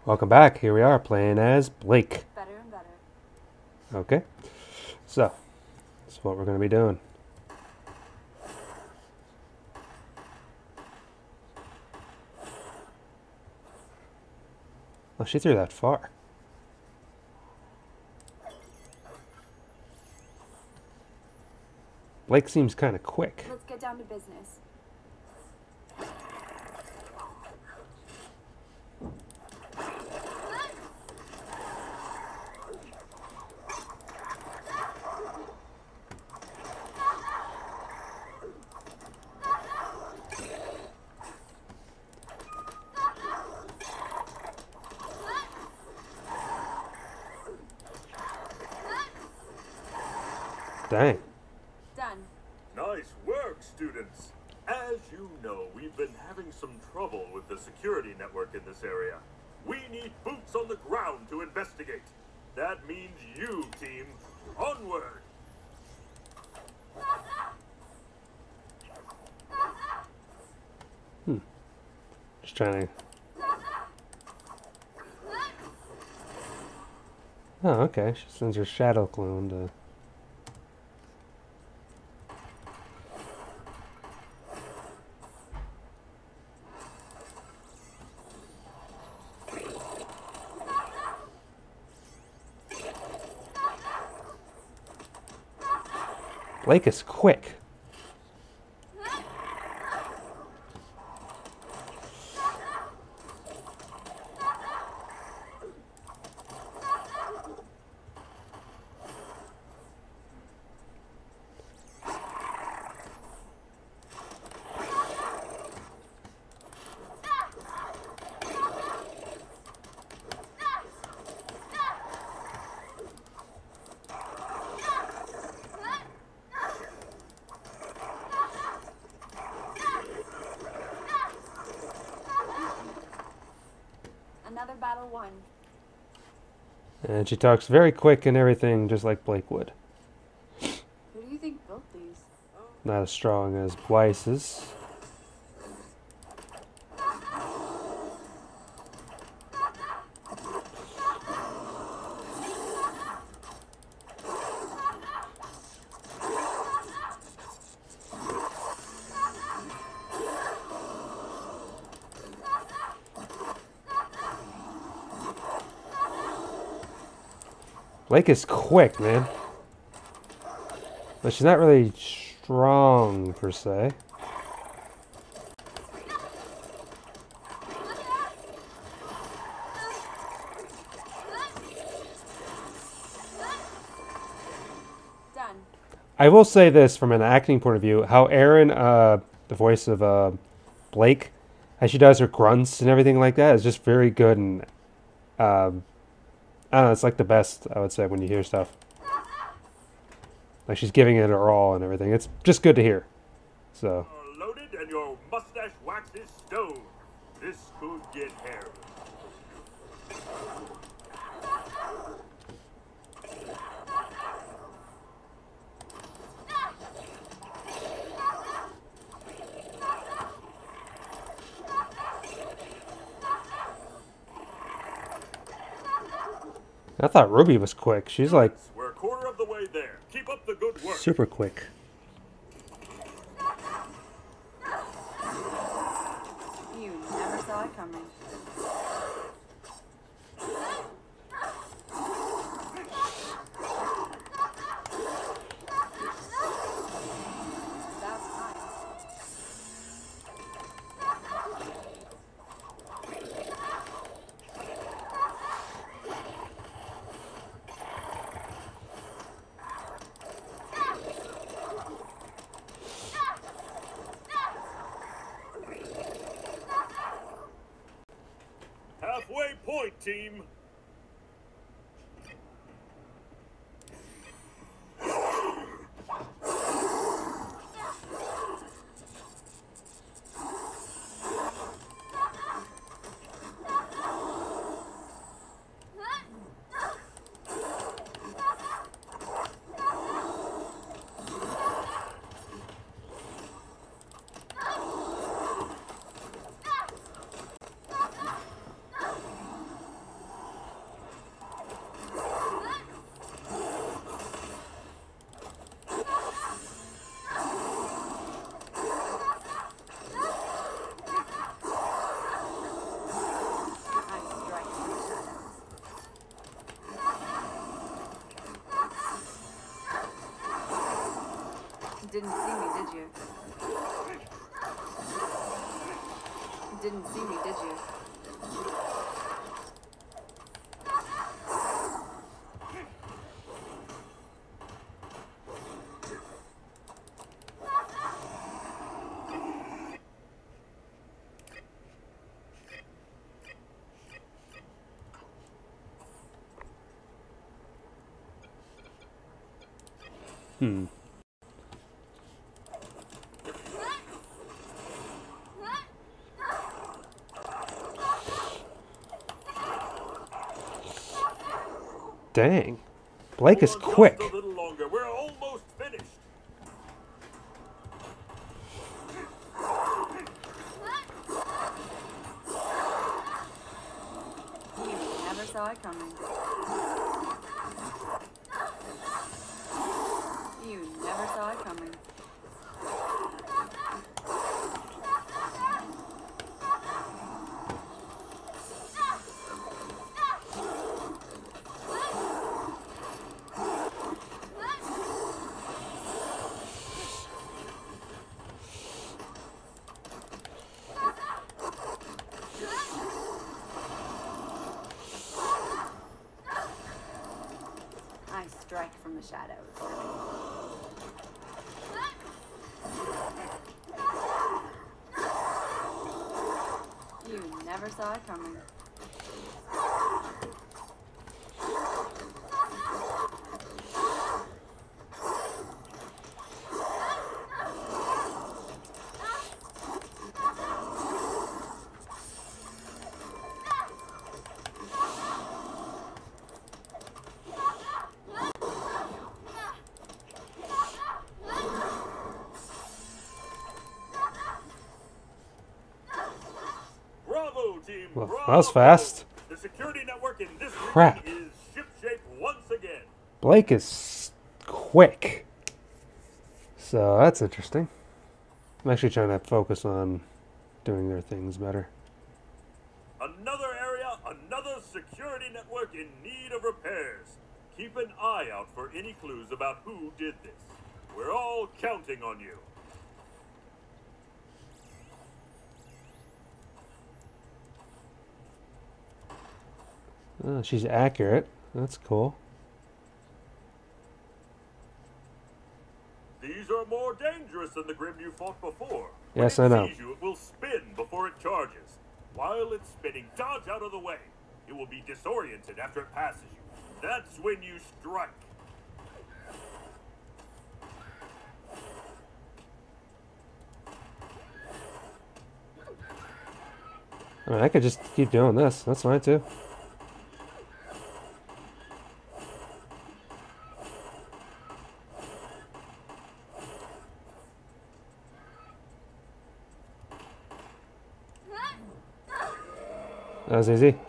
Welcome back. Here we are playing as Blake. Better and better. Okay. So, that's what we're going to be doing. Oh, she threw that far. Blake seems kind of quick. Let's get down to business. Dang. Done. Nice work, students. As you know, we've been having some trouble with the security network in this area. We need boots on the ground to investigate. That means you, team. Onward! Just trying to... Oh, okay. She sends her shadow clone to... Blake is quick. Another battle won. And she talks very quick and everything, just like Blake would. Who do you think built these? Not as strong as Weiss's. Blake is quick, man. But she's not really strong, per se. Done. I will say this from an acting point of view, how Erin, the voice of Blake, as she does her grunts and everything like that, is just very good, and I don't know, it's like the best, I would say, when you hear stuff. Like she's giving it her all and everything. It's just good to hear. So. Loaded and your mustache wax is stoned. This could get hairy. I thought Rwby was quick. She's like We're a quarter of the way there. Keep up the good work. super quick. You never saw it coming. That's fine. Halfway point, team. didn't see me, did you? You didn't see me, did you? Dang. Blake is For quick. Just a little longer. We're almost finished. You never saw it coming. You never saw it coming. I strike from the shadows. You never saw it coming. Bravo, team. Well, Bravo. that was fast. The security network in this Crap. region is shipshape once again. Blake is quick. So that's interesting. I'm actually trying to focus on doing their things better. Another area, another security network in need of repairs. Keep an eye out for any clues about who did this. We're all counting on you. Oh, she's accurate. That's cool. These are more dangerous than the Grimm you fought before. Yes, When I it know. sees you, it will spin before it charges. While it's spinning, dodge out of the way. It will be disoriented after it passes you. That's when you strike. I mean, I could just keep doing this. That's fine too. That was easy.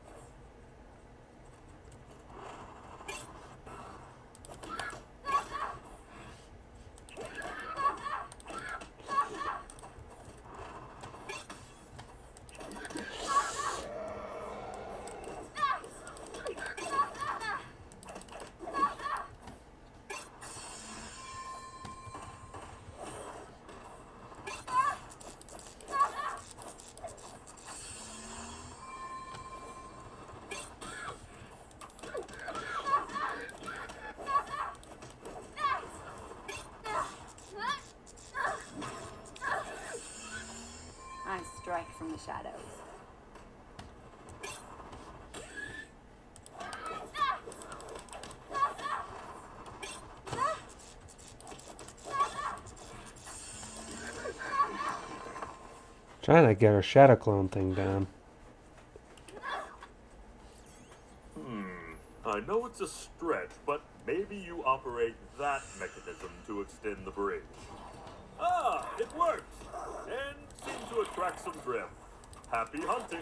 I strike from the shadows. Trying to get her shadow clone thing down. I know it's a stretch, but maybe you operate that mechanism to extend the bridge. Ah, it works! And seems to attract some drift. Happy hunting!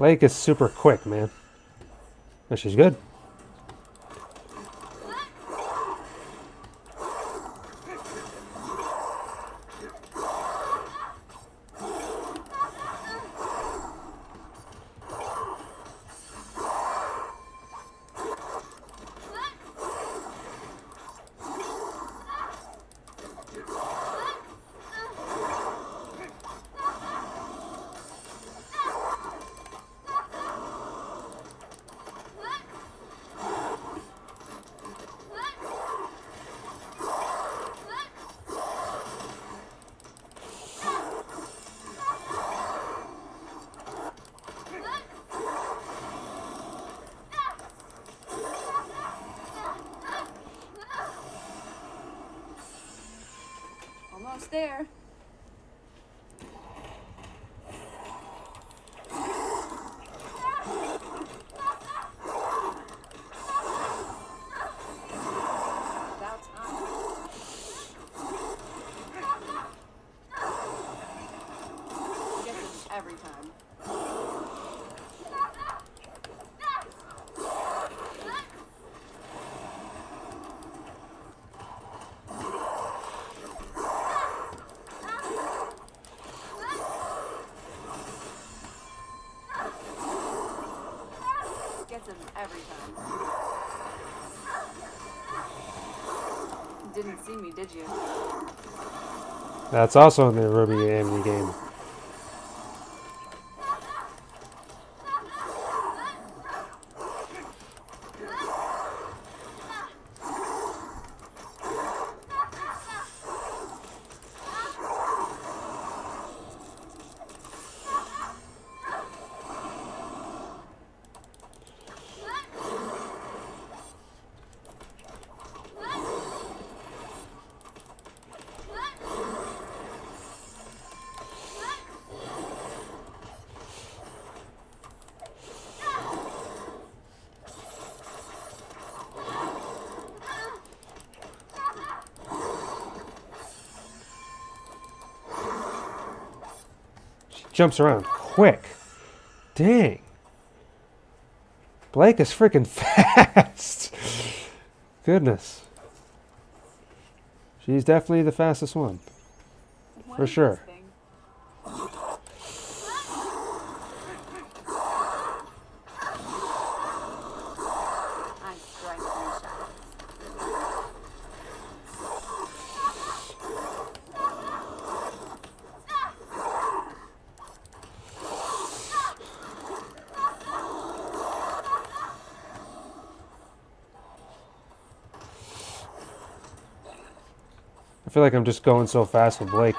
Blake is super quick, man. But she's good. Almost there. About time. Gets it every time. Gets him every time. Didn't see me, did you? That's also in the Rwby Amity game. Jumps around quick. Dang. Blake is freaking fast. Goodness. She's definitely the fastest one. What For is sure. this thing? I strike from the shadows. I feel like I'm just going so fast with Blake.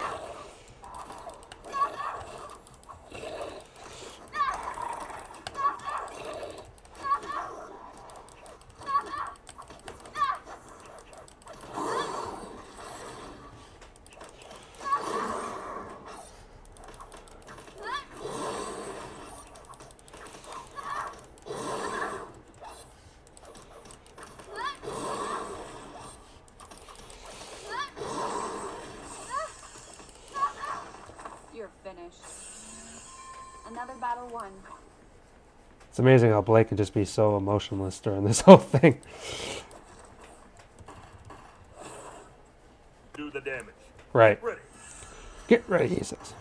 You're finished. Another battle won. It's amazing how Blake can just be so emotionless during this whole thing. Do the damage. Right. Ready. Get ready, he says.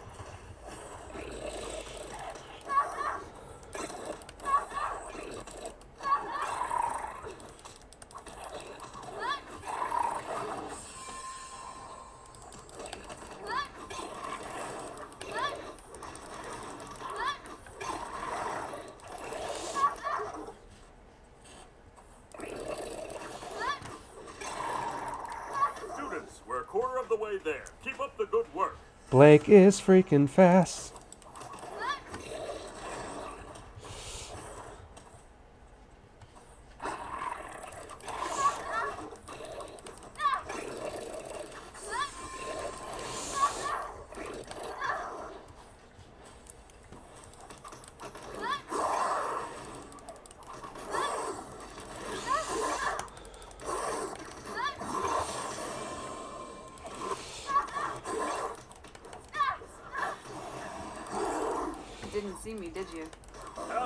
Students, we're a quarter of the way there. Keep up the good work. Blake is freaking fast. Didn't see me, did you?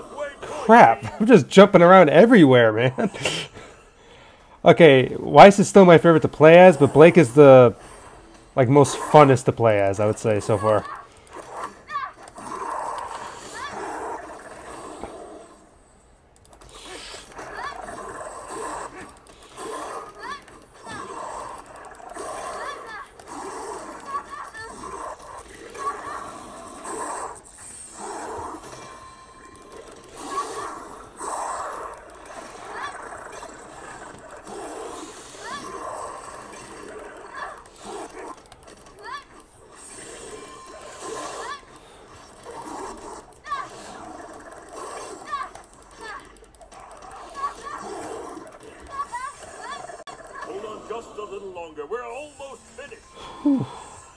crap. I'm just jumping around everywhere, man. Okay, Weiss is still my favorite to play as, but Blake is the most funnest to play as, I would say, so far. Just a little longer. We're almost finished. Whew.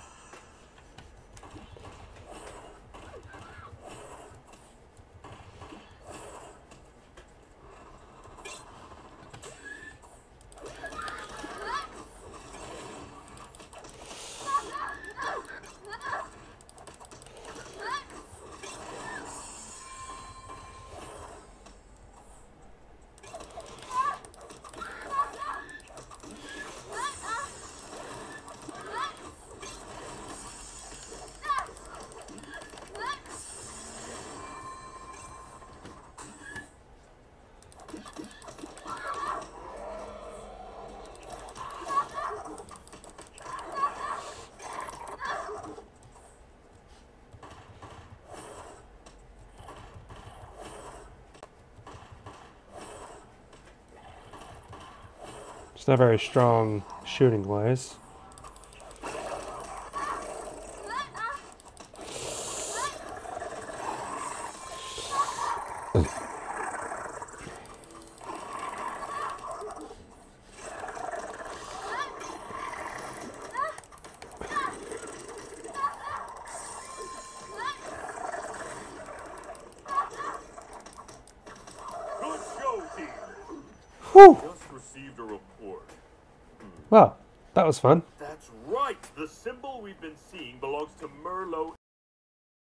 It's not very strong shooting wise. Good show, team. Whew. Just received a report. Well, that was fun.